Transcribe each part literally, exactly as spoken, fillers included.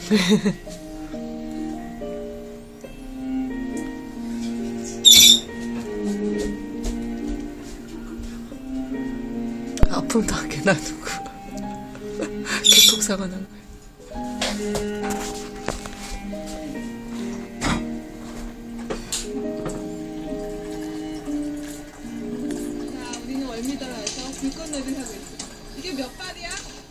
아픔 당하게 놔두고 교통사고 난 거야. 자, 우리는 월미도라서 불꽃놀이를 하고 있어. 이게 몇 발이야?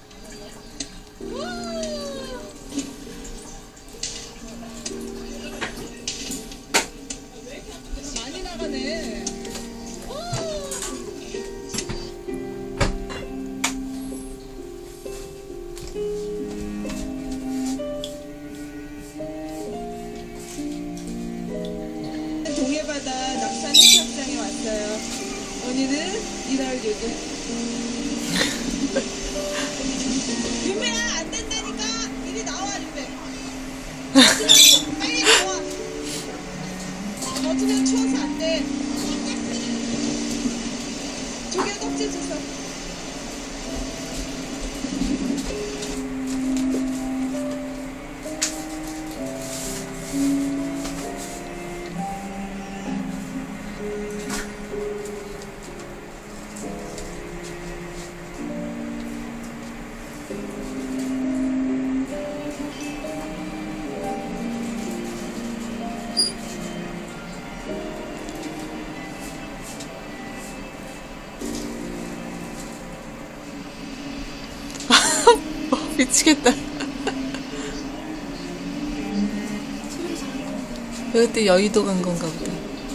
많이 나가네. 동해바다 낙산 해수욕장에 왔어요. 오늘은 일월 육 일. 유매야, 안 된다니까. 이리 나와, 유매. 빨리 나와. 젖으면 추워서 안 돼. 조개 껍질 주워. 미치겠다. 그때 여의도 간 건가 보다.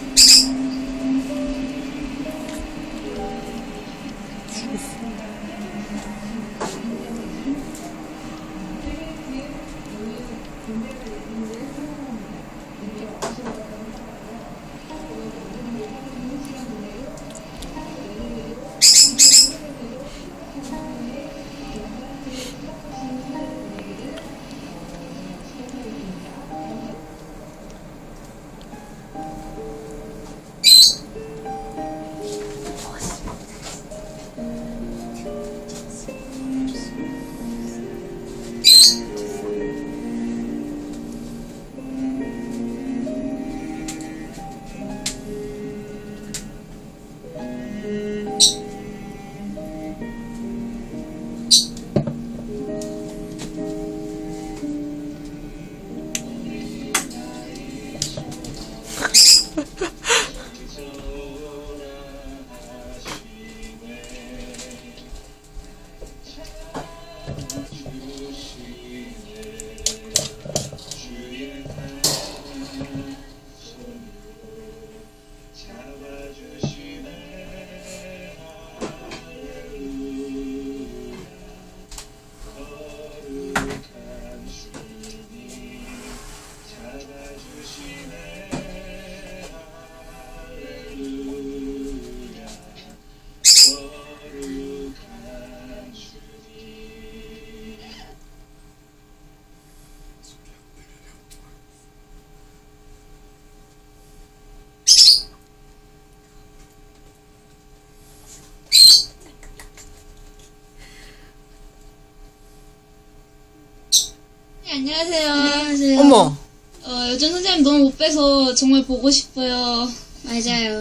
안녕하세요. 안녕하세요. 어머. 어, 요즘 선생님 너무 못 뵈서 정말 보고 싶어요. 맞아요.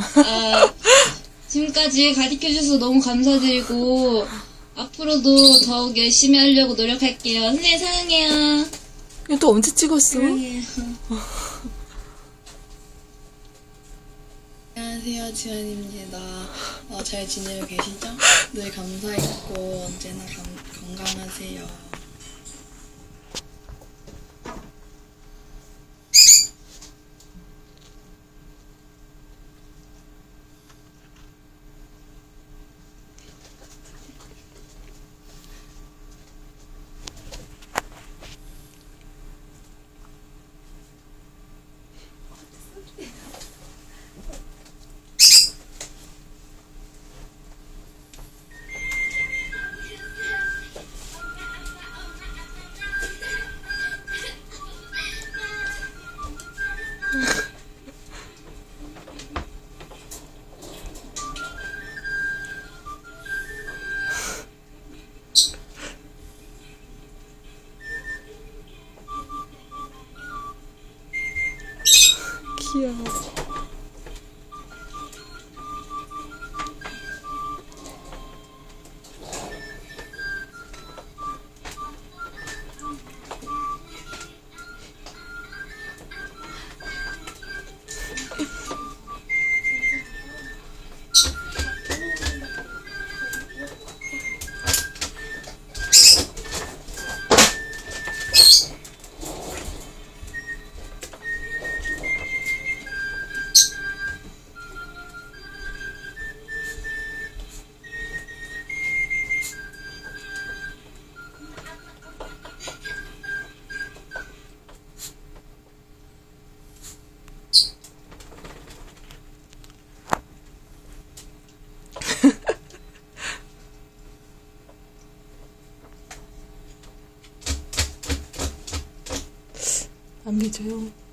아, 지금까지 가르쳐주셔서 너무 감사드리고 앞으로도 더욱 열심히 하려고 노력할게요. 선생님 사랑해요. 이거 또 언제 찍었어? 사랑해요. 안녕하세요, 지연입니다. 어, 잘 지내고 계시죠? 늘 감사했고 언제나 감, 건강하세요. 귀여워. 안 믿어요.